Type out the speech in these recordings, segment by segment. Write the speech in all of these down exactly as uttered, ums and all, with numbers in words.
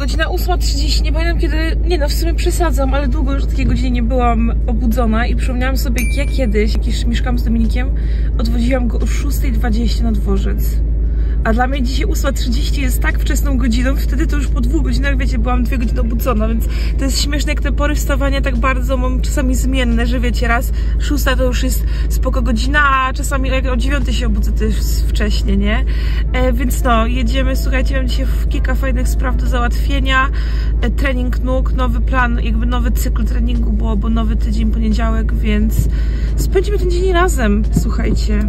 godzina ósma trzydzieści, nie pamiętam kiedy, nie no w sumie przesadzam, ale długo już o takiej godzinie nie byłam obudzona i przypomniałam sobie, jak ja kiedyś, jak już mieszkałam z Dominikiem, odwoziłam go o szósta dwadzieścia na dworzec. A dla mnie dzisiaj ósma trzydzieści jest tak wczesną godziną, wtedy to już po dwóch godzinach, wiecie, byłam dwie godziny obudzona, więc to jest śmieszne, jak te pory wstawania tak bardzo mam czasami zmienne, że wiecie, raz szósta to już jest spoko godzina, a czasami jak o dziewiątej się obudzę, to jest wcześnie, nie? E, więc no, jedziemy, słuchajcie, mam dzisiaj kilka fajnych spraw do załatwienia, e, trening nóg, nowy plan, jakby nowy cykl treningu, bo, bo nowy tydzień, poniedziałek, więc spędzimy ten dzień razem, słuchajcie.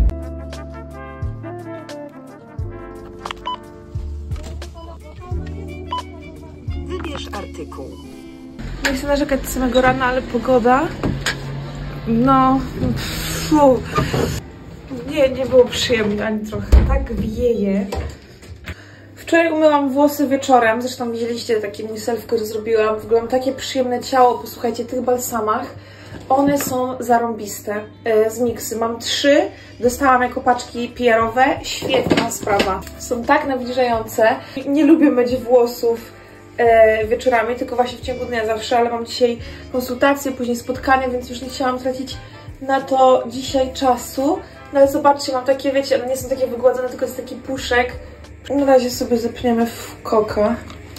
Artykuł. Nie chcę narzekać z samego rana, ale pogoda, no, pfu, nie, nie było przyjemnie ani trochę, tak wieje. Wczoraj umyłam włosy wieczorem, zresztą widzieliście taki mój self, który zrobiłam, w ogóle mam takie przyjemne ciało, posłuchajcie, tych balsamach, one są zarąbiste, z miksy, mam trzy, dostałam jako paczki P R-owe, świetna sprawa, są tak nawilżające, nie lubię myć włosów wieczorami, tylko właśnie w ciągu dnia zawsze, ale mam dzisiaj konsultacje, później spotkanie, więc już nie chciałam tracić na to dzisiaj czasu. No ale zobaczcie, mam takie, wiecie, one nie są takie wygładzone, tylko jest taki puszek. Na razie sobie zepniemy w koka.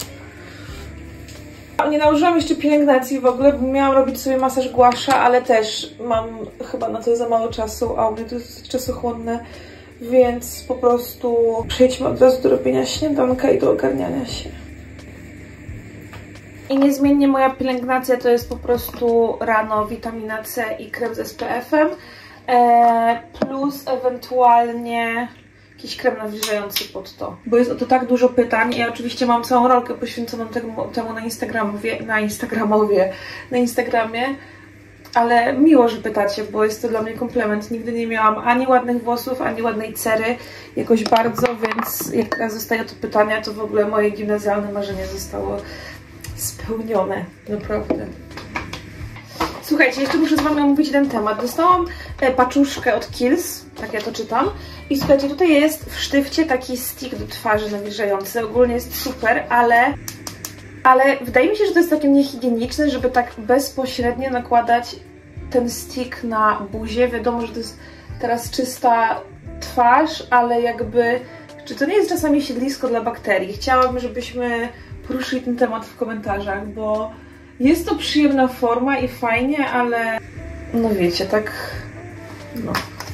Nie nałożyłam jeszcze pielęgnacji w ogóle, bo miałam robić sobie masaż głasza, ale też mam chyba na to za mało czasu, a u mnie to jest czasochłonne, więc po prostu przejdźmy od razu do robienia śniadanka i do ogarniania się. I niezmiennie moja pielęgnacja to jest po prostu rano witamina C i krem z S P F-em, e, plus ewentualnie jakiś krem nawilżający pod to. Bo jest o to tak dużo pytań. Ja oczywiście mam całą rolkę poświęconą temu, temu na Instagramowie, na Instagramowie, na Instagramie, ale miło, że pytacie, bo jest to dla mnie komplement. Nigdy nie miałam ani ładnych włosów, ani ładnej cery jakoś bardzo, więc jak teraz zostaje to pytania, to w ogóle moje gimnazjalne marzenie zostało spełnione, naprawdę. Słuchajcie, jeszcze muszę z wami omówić jeden temat. Dostałam paczuszkę od Kiehl's, tak ja to czytam. I słuchajcie, tutaj jest w sztywcie taki stick do twarzy nawilżający. Ogólnie jest super, ale... Ale wydaje mi się, że to jest takie niehigieniczne, żeby tak bezpośrednio nakładać ten stick na buzię. Wiadomo, że to jest teraz czysta twarz, ale jakby... Czy to nie jest czasami siedlisko dla bakterii? Chciałabym, żebyśmy poruszyli ten temat w komentarzach, bo jest to przyjemna forma i fajnie, ale no wiecie, tak no.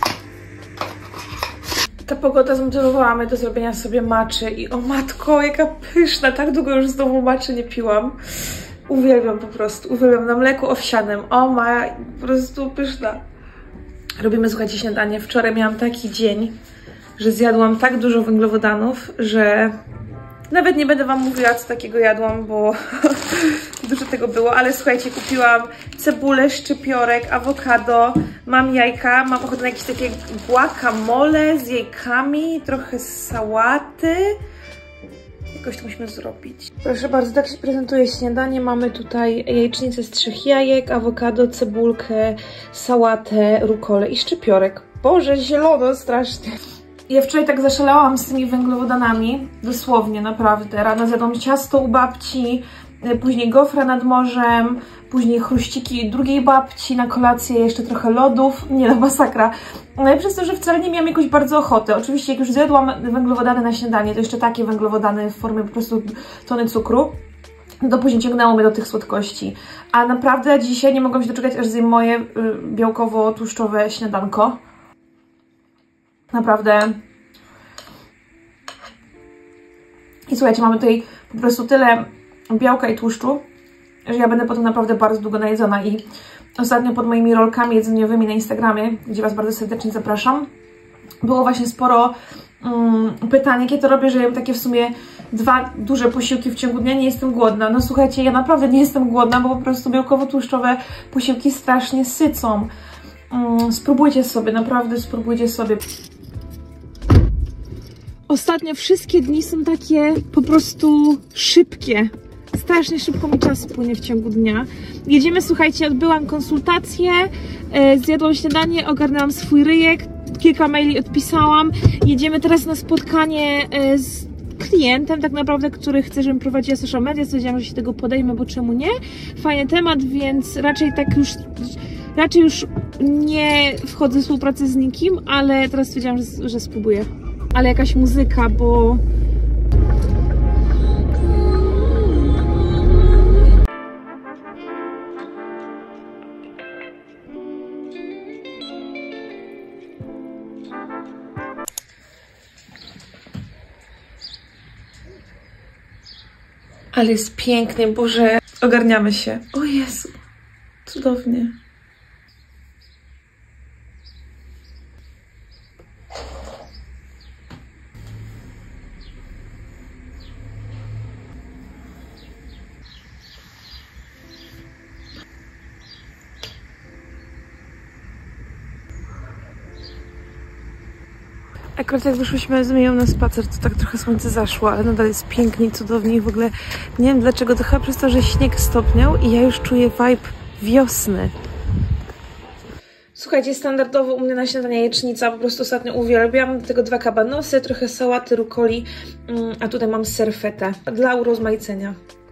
Ta pogoda zmotywowała mnie do zrobienia sobie matczy i o matko, jaka pyszna, tak długo już znowu matczy nie piłam. Uwielbiam po prostu, uwielbiam na mleku owsianym, o ma, po prostu pyszna. Robimy, słuchajcie, śniadanie. Wczoraj miałam taki dzień, że zjadłam tak dużo węglowodanów, że nawet nie będę wam mówiła, co takiego jadłam, bo dużo tego było, ale słuchajcie, kupiłam cebulę, szczypiorek, awokado, mam jajka, mam ochotę na jakieś takie guacamole z jajkami, trochę sałaty. Jakoś to musimy zrobić. Proszę bardzo, tak się prezentuje śniadanie. Mamy tutaj jajecznicę z trzech jajek, awokado, cebulkę, sałatę, rukolę i szczypiorek. Boże, zielono strasznie. Ja wczoraj tak zaszalałam z tymi węglowodanami, dosłownie, naprawdę. Rano zjadłam ciasto u babci, później gofra nad morzem, później chruściki drugiej babci, na kolację jeszcze trochę lodów, nie no, masakra. No przez to, że wcale nie miałam jakoś bardzo ochoty. Oczywiście jak już zjadłam węglowodany na śniadanie, to jeszcze takie węglowodany w formie po prostu tony cukru, to później ciągnęło mnie do tych słodkości. A naprawdę dzisiaj nie mogłam się doczekać, aż zjem moje białkowo-tłuszczowe śniadanko. Naprawdę. I słuchajcie, mamy tutaj po prostu tyle białka i tłuszczu, że ja będę potem naprawdę bardzo długo najedzona. I ostatnio pod moimi rolkami jedzeniowymi na Instagramie, gdzie was bardzo serdecznie zapraszam, było właśnie sporo um, pytań, jakie to robię, że jem takie w sumie dwa duże posiłki w ciągu dnia, nie jestem głodna. No słuchajcie, ja naprawdę nie jestem głodna, bo po prostu białkowo-tłuszczowe posiłki strasznie sycą. Um, spróbujcie sobie, naprawdę spróbujcie sobie. Ostatnio wszystkie dni są takie po prostu szybkie. Strasznie szybko mi czas płynie w ciągu dnia. Jedziemy, słuchajcie, odbyłam konsultację, e, zjadłam śniadanie, ogarnęłam swój ryjek, kilka maili odpisałam. Jedziemy teraz na spotkanie e, z klientem tak naprawdę, który chce, żebym prowadziła social media. Stwierdziłam, że się tego podejmę, bo czemu nie? Fajny temat, więc raczej tak już raczej już nie wchodzę w współpracę z nikim, ale teraz stwierdziłam, że, że spróbuję. Ale jakaś muzyka, bo ale jest pięknie, Boże, ogarniamy się. O Jezu, cudownie. Akurat jak wyszłyśmy z Miją na spacer, to tak trochę słońce zaszło, ale nadal jest pięknie i cudownie i w ogóle nie wiem dlaczego, to chyba przez to, że śnieg stopniał i ja już czuję vibe wiosny. Słuchajcie, standardowo u mnie na śniadanie jajecznica, po prostu ostatnio uwielbiam. Do tego dwa kabanosy, trochę sałaty, rukoli, a tutaj mam serfetę dla urozmaicenia.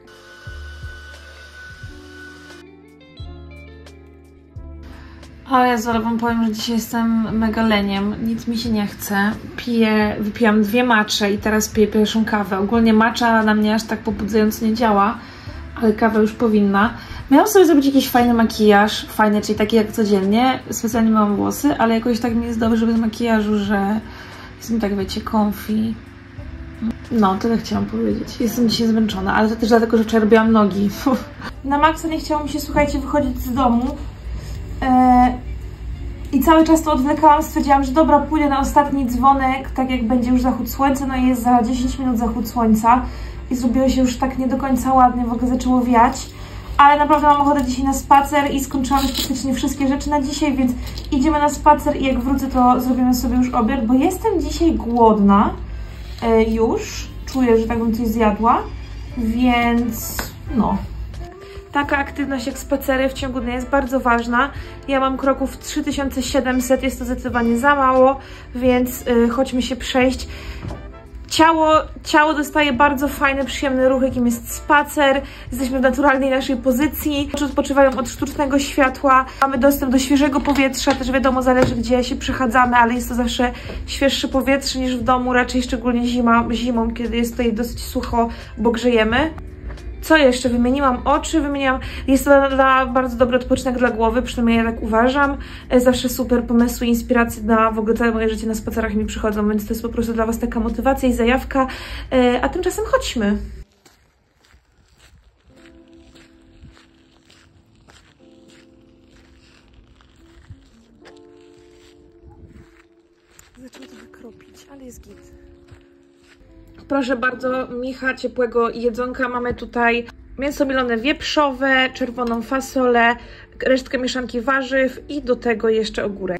O Jezu, ale wam powiem, że dzisiaj jestem mega leniem, nic mi się nie chce. Piję, wypiłam dwie matcze i teraz piję pierwszą kawę. Ogólnie matcha na mnie aż tak pobudzająco nie działa, ale kawa już powinna. Miałam sobie zrobić jakiś fajny makijaż, fajny, czyli taki jak codziennie. Specjalnie mam włosy, ale jakoś tak mi jest dobrze bez makijażu, że jestem tak, wiecie, comfy. No, tyle chciałam powiedzieć. Jestem dzisiaj zmęczona, ale to też dlatego, że wczoraj robiłam nogi. Na maksa nie chciało mi się, słuchajcie, wychodzić z domu. I cały czas to odwlekałam, stwierdziłam, że dobra, pójdę na ostatni dzwonek, tak jak będzie już zachód słońca, no i jest za dziesięć minut zachód słońca i zrobiło się już tak nie do końca ładnie, w ogóle zaczęło wiać, ale naprawdę mam ochotę dzisiaj na spacer i skończyłam już praktycznie wszystkie rzeczy na dzisiaj, więc idziemy na spacer i jak wrócę, to zrobimy sobie już obiad, bo jestem dzisiaj głodna yy, już, czuję, że tak bym coś zjadła, więc no. Taka aktywność jak spacery w ciągu dnia jest bardzo ważna. Ja mam kroków trzy tysiące siedemset, jest to zdecydowanie za mało, więc yy, chodźmy się przejść. Ciało, ciało dostaje bardzo fajny, przyjemny ruch, jakim jest spacer. Jesteśmy w naturalnej naszej pozycji. Oczy odpoczywają od sztucznego światła. Mamy dostęp do świeżego powietrza, też wiadomo, zależy gdzie się przechadzamy, ale jest to zawsze świeższe powietrze niż w domu, raczej szczególnie zima, zimą, kiedy jest tutaj dosyć sucho, bo grzejemy. Co jeszcze? Wymieniłam oczy, wymieniłam... Jest to dla, dla bardzo dobry odpoczynek dla głowy, przynajmniej ja tak uważam. Zawsze super pomysły, inspiracje na w ogóle całe moje życie na spacerach mi przychodzą, więc to jest po prostu dla was taka motywacja i zajawka. A tymczasem chodźmy. Zaczęło trochę kropić, ale jest git. Proszę bardzo, micha ciepłego jedzonka. Mamy tutaj mięso milone wieprzowe, czerwoną fasolę, resztkę mieszanki warzyw i do tego jeszcze ogórek.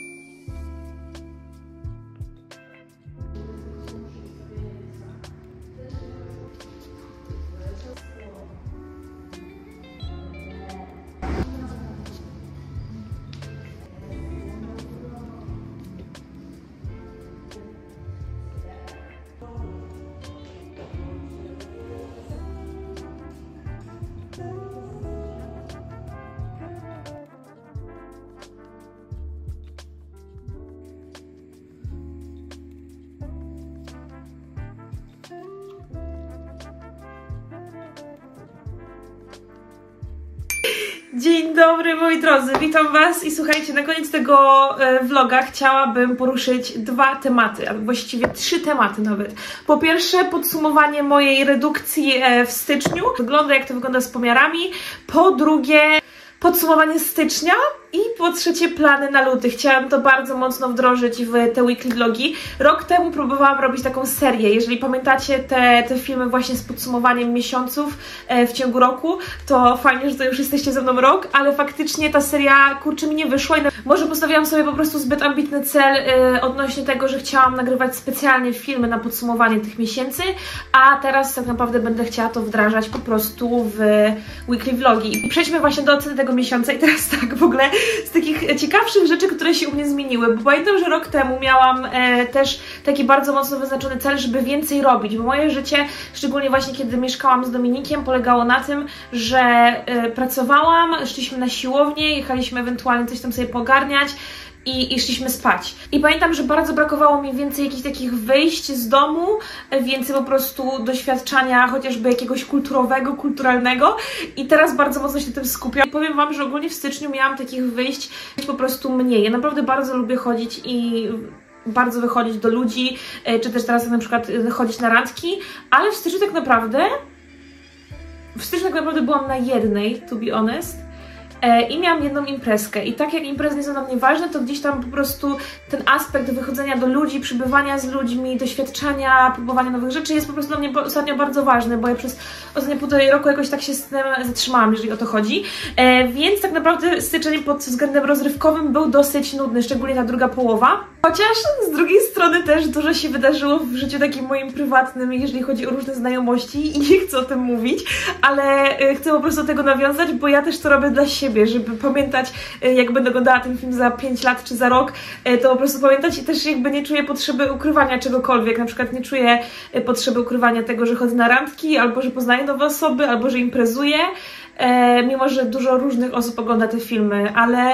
Dzień dobry moi drodzy, witam was i słuchajcie, na koniec tego e, vloga chciałabym poruszyć dwa tematy, a właściwie trzy tematy nawet. Po pierwsze podsumowanie mojej redukcji e, w styczniu, wygląda jak to wygląda z pomiarami. Po drugie podsumowanie stycznia i po trzecie plany na luty. Chciałam to bardzo mocno wdrożyć w te weekly vlogi. Rok temu próbowałam robić taką serię. Jeżeli pamiętacie te, te filmy właśnie z podsumowaniem miesiąców e, w ciągu roku, to fajnie, że to już jesteście ze mną rok, ale faktycznie ta seria, kurczę, mi nie wyszła i może postawiłam sobie po prostu zbyt ambitny cel e, odnośnie tego, że chciałam nagrywać specjalnie filmy na podsumowanie tych miesięcy, a teraz tak naprawdę będę chciała to wdrażać po prostu w weekly vlogi. I przejdźmy właśnie do oceny tego miesiąca i teraz tak w ogóle z takich ciekawszych rzeczy, które się u mnie zmieniły, bo pamiętam, że rok temu miałam e, też taki bardzo mocno wyznaczony cel, żeby więcej robić, bo moje życie, szczególnie właśnie kiedy mieszkałam z Dominikiem, polegało na tym, że y, pracowałam, szliśmy na siłownię, jechaliśmy ewentualnie coś tam sobie pogarniać, I, i szliśmy spać. I pamiętam, że bardzo brakowało mi więcej jakichś takich wyjść z domu, więcej po prostu doświadczania chociażby jakiegoś kulturowego, kulturalnego i teraz bardzo mocno się tym skupiam. I powiem Wam, że ogólnie w styczniu miałam takich wyjść po prostu mniej. Ja naprawdę bardzo lubię chodzić i bardzo wychodzić do ludzi, czy też teraz na przykład chodzić na randki, ale w styczniu tak naprawdę w styczniu tak naprawdę byłam na jednej, to be honest. I miałam jedną imprezkę i tak jak imprezy nie są dla mnie ważne, to gdzieś tam po prostu ten aspekt wychodzenia do ludzi, przybywania z ludźmi, doświadczania, próbowania nowych rzeczy jest po prostu dla mnie ostatnio bardzo ważne, bo ja przez ostatnie półtorej roku jakoś tak się z tym zatrzymałam, jeżeli o to chodzi. E, więc tak naprawdę styczeń pod względem rozrywkowym był dosyć nudny, szczególnie ta druga połowa. Chociaż z drugiej strony też dużo się wydarzyło w życiu takim moim prywatnym, jeżeli chodzi o różne znajomości i nie chcę o tym mówić, ale e, chcę po prostu do tego nawiązać, bo ja też to robię dla siebie, żeby pamiętać, jak będę oglądała ten film za pięć lat czy za rok, to po prostu pamiętać i też jakby nie czuję potrzeby ukrywania czegokolwiek, na przykład nie czuję potrzeby ukrywania tego, że chodzę na randki, albo że poznaję nowe osoby, albo że imprezuję, mimo że dużo różnych osób ogląda te filmy, ale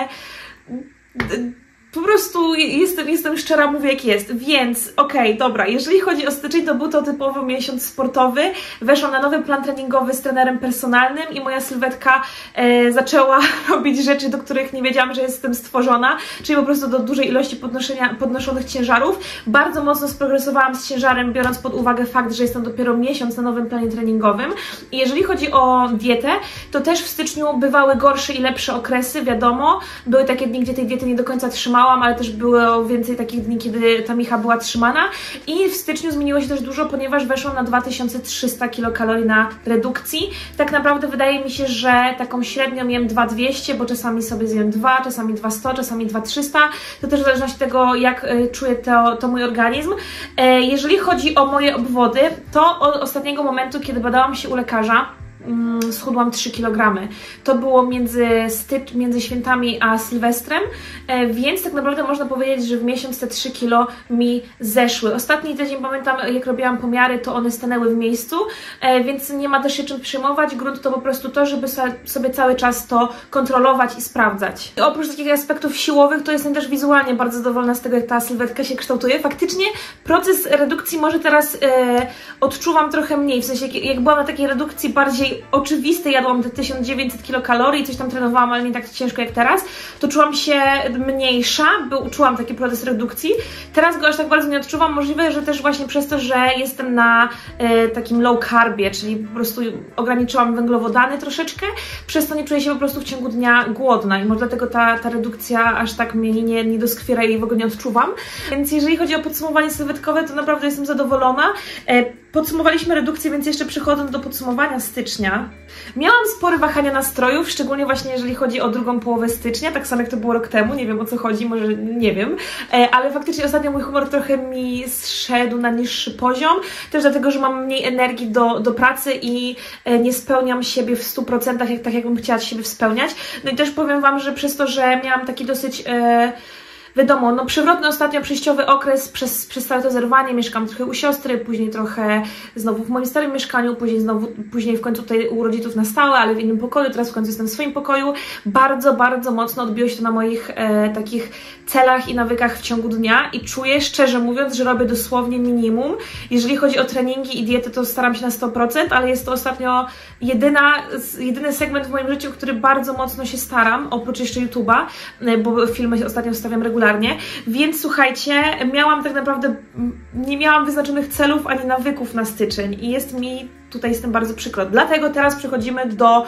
po prostu jestem, jestem szczera, mówię jak jest, więc okej, okay, dobra, jeżeli chodzi o styczeń, to był to typowy miesiąc sportowy, weszłam na nowy plan treningowy z trenerem personalnym i moja sylwetka e, zaczęła robić rzeczy, do których nie wiedziałam, że jestem stworzona, czyli po prostu do dużej ilości podnoszenia, podnoszonych ciężarów. Bardzo mocno sprogresowałam z ciężarem, biorąc pod uwagę fakt, że jestem dopiero miesiąc na nowym planie treningowym i jeżeli chodzi o dietę, to też w styczniu bywały gorsze i lepsze okresy, wiadomo, były takie dni, gdzie tej diety nie do końca trzymałam, ale też było więcej takich dni, kiedy ta micha była trzymana i w styczniu zmieniło się też dużo, ponieważ weszłam na dwa tysiące trzysta kilokalorii na redukcji. Tak naprawdę wydaje mi się, że taką średnią jem dwa tysiące dwieście, bo czasami sobie zjem dwa, czasami dwa tysiące sto, czasami dwa tysiące trzysta. To też w zależności od tego, jak y, czuje to, to mój organizm. E, jeżeli chodzi o moje obwody, to od ostatniego momentu, kiedy badałam się u lekarza, schudłam trzy kilogramy. To było między, stycz, między świętami a Sylwestrem, e, więc tak naprawdę można powiedzieć, że w miesiąc te trzy kilo mi zeszły. Ostatni tydzień, pamiętam, jak robiłam pomiary, to one stanęły w miejscu, e, więc nie ma też się czym przejmować. Grunt to po prostu to, żeby sobie cały czas to kontrolować i sprawdzać. I oprócz takich aspektów siłowych, to jestem też wizualnie bardzo zadowolona z tego, jak ta sylwetka się kształtuje. Faktycznie proces redukcji może teraz e, odczuwam trochę mniej, w sensie jak, jak byłam na takiej redukcji bardziej oczywiste, jadłam te tysiąc dziewięćset kilokalorii, coś tam trenowałam, ale nie tak ciężko jak teraz, to czułam się mniejsza, był, czułam taki proces redukcji. Teraz go aż tak bardzo nie odczuwam, możliwe, że też właśnie przez to, że jestem na e, takim low carbie, czyli po prostu ograniczyłam węglowodany troszeczkę, przez to nie czuję się po prostu w ciągu dnia głodna i może dlatego ta, ta redukcja aż tak mnie nie, nie doskwiera i w ogóle nie odczuwam. Więc jeżeli chodzi o podsumowanie sylwetkowe, to naprawdę jestem zadowolona. E, podsumowaliśmy redukcję, więc jeszcze przechodząc do podsumowania stycznia, miałam spore wahania nastrojów, szczególnie właśnie jeżeli chodzi o drugą połowę stycznia, tak samo jak to było rok temu, nie wiem o co chodzi, może nie wiem, ale faktycznie ostatnio mój humor trochę mi zszedł na niższy poziom, też dlatego, że mam mniej energii do, do pracy i nie spełniam siebie w stu procentach, jak, tak jakbym chciała siebie spełniać. No i też powiem Wam, że przez to, że miałam taki dosyć... E, Wiadomo, no przewrotny ostatnio przejściowy okres przez, przez całe to zerwanie, mieszkam trochę u siostry, później trochę znowu w moim starym mieszkaniu, później znowu, później w końcu tutaj u rodziców na stałe, ale w innym pokoju, teraz w końcu jestem w swoim pokoju. Bardzo, bardzo mocno odbiło się to na moich e, takich celach i nawykach w ciągu dnia i czuję, szczerze mówiąc, że robię dosłownie minimum. Jeżeli chodzi o treningi i diety, to staram się na sto procent, ale jest to ostatnio jedyna, jedyny segment w moim życiu, który bardzo mocno się staram, oprócz jeszcze YouTube'a, bo filmy ostatnio wstawiam regularnie. Więc słuchajcie, miałam tak naprawdę, nie miałam wyznaczonych celów ani nawyków na styczeń i jest mi tutaj z tym bardzo przykro. Dlatego teraz przechodzimy do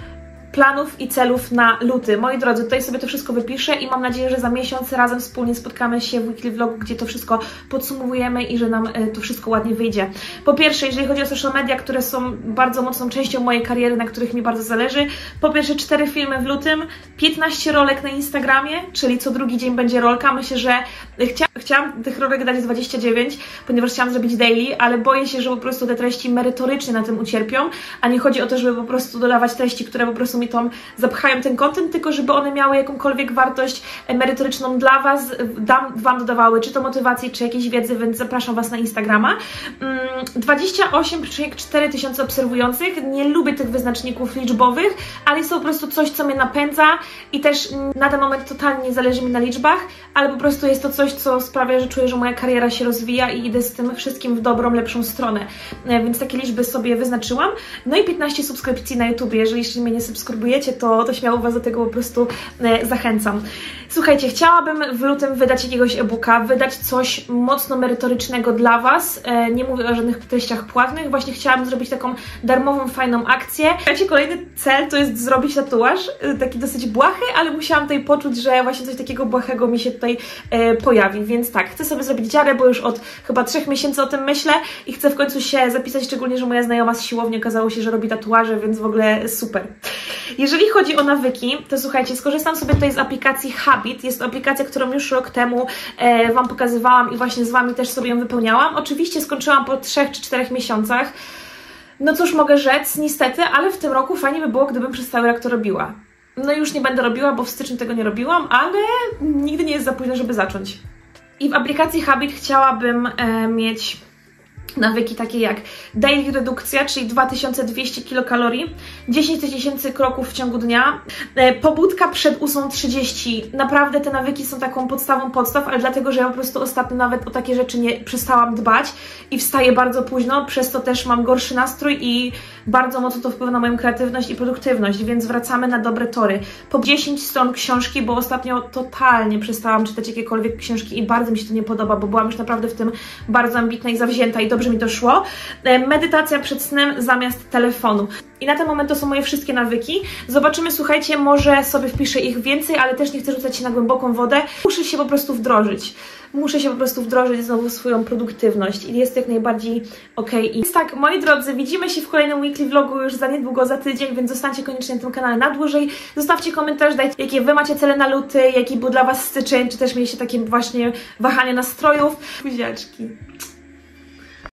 planów i celów na luty. Moi drodzy, tutaj sobie to wszystko wypiszę i mam nadzieję, że za miesiąc razem wspólnie spotkamy się w weekly vlogu, gdzie to wszystko podsumowujemy i że nam to wszystko ładnie wyjdzie. Po pierwsze, jeżeli chodzi o social media, które są bardzo mocną częścią mojej kariery, na których mi bardzo zależy, po pierwsze cztery filmy w lutym, piętnaście rolek na Instagramie, czyli co drugi dzień będzie rolka. Myślę, że chcia chciałam tych rolek dać dwadzieścia dziewięć, ponieważ chciałam zrobić daily, ale boję się, że po prostu te treści merytorycznie na tym ucierpią, a nie chodzi o to, żeby po prostu dodawać treści, które po prostu mi mi tą, zapchają ten content, tylko żeby one miały jakąkolwiek wartość merytoryczną dla Was, dam, Wam dodawały czy to motywacji, czy jakiejś wiedzy, więc zapraszam Was na Instagrama. dwadzieścia osiem przecinek cztery tysiące obserwujących, nie lubię tych wyznaczników liczbowych, ale jest to po prostu coś, co mnie napędza i też na ten moment totalnie nie zależy mi na liczbach, ale po prostu jest to coś, co sprawia, że czuję, że moja kariera się rozwija i idę z tym wszystkim w dobrą, lepszą stronę, więc takie liczby sobie wyznaczyłam. No i piętnaście subskrypcji na YouTubie, jeżeli jeszcze mnie nie subskrybujecie, to, to śmiało Was do tego po prostu zachęcam. Słuchajcie, chciałabym w lutym wydać jakiegoś e-booka, wydać coś mocno merytorycznego dla Was, nie mówię o żadnych treściach płatnych, właśnie chciałabym zrobić taką darmową, fajną akcję. Słuchajcie, kolejny cel to jest zrobić tatuaż, taki dosyć błahy, ale musiałam tutaj poczuć, że właśnie coś takiego błahego mi się tutaj e, pojawi, więc tak, chcę sobie zrobić dziarę, bo już od chyba trzech miesięcy o tym myślę i chcę w końcu się zapisać, szczególnie, że moja znajoma z siłowni okazało się, że robi tatuaże, więc w ogóle super. Jeżeli chodzi o nawyki, to słuchajcie, skorzystam sobie tutaj z aplikacji Habit. Jest to aplikacja, którą już rok temu e, Wam pokazywałam i właśnie z Wami też sobie ją wypełniałam. Oczywiście skończyłam po trzech czy czterech miesiącach. No cóż mogę rzec, niestety, ale w tym roku fajnie by było, gdybym przez cały rok to robiła. No już nie będę robiła, bo w styczniu tego nie robiłam, ale nigdy nie jest za późno, żeby zacząć. I w aplikacji Habit chciałabym e, mieć nawyki takie jak daily redukcja, czyli dwa tysiące dwieście kilokalorii, dziesięć tysięcy kroków w ciągu dnia, e, pobudka przed ósmą trzydzieści. Naprawdę te nawyki są taką podstawą podstaw, ale dlatego, że ja po prostu ostatnio nawet o takie rzeczy nie przestałam dbać i wstaję bardzo późno, przez to też mam gorszy nastrój i bardzo mocno to wpływa na moją kreatywność i produktywność, więc wracamy na dobre tory. Po dziesięć stron książki, bo ostatnio totalnie przestałam czytać jakiekolwiek książki i bardzo mi się to nie podoba, bo byłam już naprawdę w tym bardzo ambitna i zawzięta i dobrze mi to szło. Medytacja przed snem zamiast telefonu. I na ten moment to są moje wszystkie nawyki. Zobaczymy, słuchajcie, może sobie wpiszę ich więcej, ale też nie chcę rzucać się na głęboką wodę. Muszę się po prostu wdrożyć. Muszę się po prostu wdrożyć znowu w swoją produktywność i jest jak najbardziej okej. Więc tak, moi drodzy, widzimy się w kolejnym weekly vlogu już za niedługo, za tydzień, więc zostańcie koniecznie na tym kanale na dłużej. Zostawcie komentarz, dajcie, jakie Wy macie cele na luty, jaki był dla Was styczeń, czy też mieliście takie właśnie wahanie nastrojów. Buziaczki.